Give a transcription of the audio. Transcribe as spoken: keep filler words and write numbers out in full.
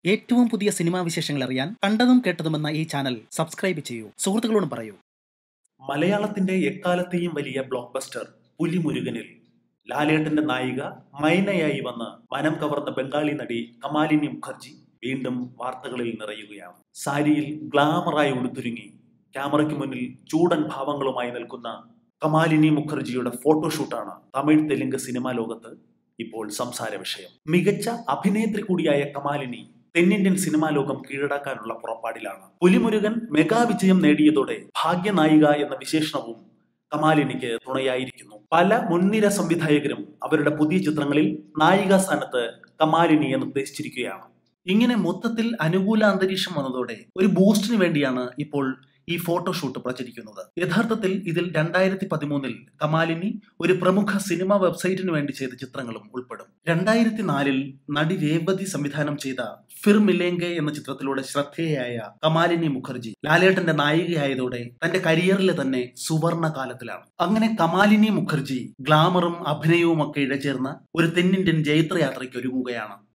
ഏറ്റവും പുതിയ സിനിമാ വിശേഷങ്ങൾ അറിയാൻ കണ്ടതും കേട്ടതുമെന്ന ഈ ചാനൽ സബ്സ്ക്രൈബ് ചെയ്യൂ. സുഹൃത്തുക്കളോടും പറയൂ. മലയാളത്തിന്റെ എക്കാലത്തെയും വലിയ ബ്ലോക്ക് ബസ്റ്റർ പുലിമുരുകനിൽ ലാലേട്ടന്റെ നായിക മൈനയായി വന്ന് മനം കവർന്ന ബംഗാളി നടി കമാലിനി മുഖർജി വീണ്ടും വാർത്തകളിൽ നിറയുകയാണ്. സാരിയിൽ ഗ്ലാമറായി ഉടുത്തുരുങ്ങി ക്യാമറയ്ക്ക് മുന്നിൽ ചൂടൻ ഭാവങ്ങളുമായി നിൽക്കുന്ന കമാലിനി മുഖർജിയുടെ ഫോട്ടോഷൂട്ടാണ് തമിഴ് തെലുങ്ക് സിനിമാ ലോകത്ത് ഇപ്പോൾ സംസാര വിഷയം. മികച്ച അഭിനേത്രി കൂടിയായ കമാലിനി തെന്നിന്ത്യൻ സിനിമാ ലോകം കീഴടക്കാനുള്ള പുറപ്പാടിലാണ്. പുലിമുരുകൻ മെഗാ വിജയം നേടിയതോടെ ഭാഗ്യനായിക എന്ന വിശേഷണവും കമാലിനിക്ക് തുണയായിരിക്കുന്നു. പല മുൻനിര സംവിധായകരും അവരുടെ പുതിയ ചിത്രങ്ങളിൽ നായികാ സ്ഥാനത്ത് കമാലിനിയെ നിർദ്ദേശിച്ചിരിക്കുകയാണ്. ഇങ്ങനെ മൊത്തത്തിൽ അനുകൂല അന്തരീക്ഷം വന്നതോടെ ഒരു ബൂസ്റ്റിന് വേണ്ടിയാണ് ഇപ്പോൾ ഈ ഫോട്ടോഷൂട്ട് പ്രചരിക്കുന്നത്. യഥാർത്ഥത്തിൽ ഇതിൽ രണ്ടായിരത്തി പതിമൂന്നിൽ കമാലിനി ഒരു പ്രമുഖ സിനിമാ വെബ്സൈറ്റിന് വേണ്ടി ചെയ്ത ചിത്രങ്ങളും ഉൾപ്പെടും. രണ്ടായിരത്തി നാലിൽ നടി രേവതി സംവിധാനം ചെയ്ത ഫിർ മിലേംഗെ എന്ന ചിത്രത്തിലൂടെ ശ്രദ്ധേയയായ കമാലിനി മുഖർജി ലാലേട്ടന്റെ നായികയായതോടെ തന്റെ കരിയറിലെ തന്നെ സുവർണ കാലത്തിലാണ്. അങ്ങനെ കമാലിനി മുഖർജി ഗ്ലാമറും അഭിനയവും ഒക്കെ ഇഴചേർന്ന ഒരു തെന്നിന്ത്യൻ ജൈത്രയാത്രയ്ക്ക് ഒരുങ്ങുകയാണ്.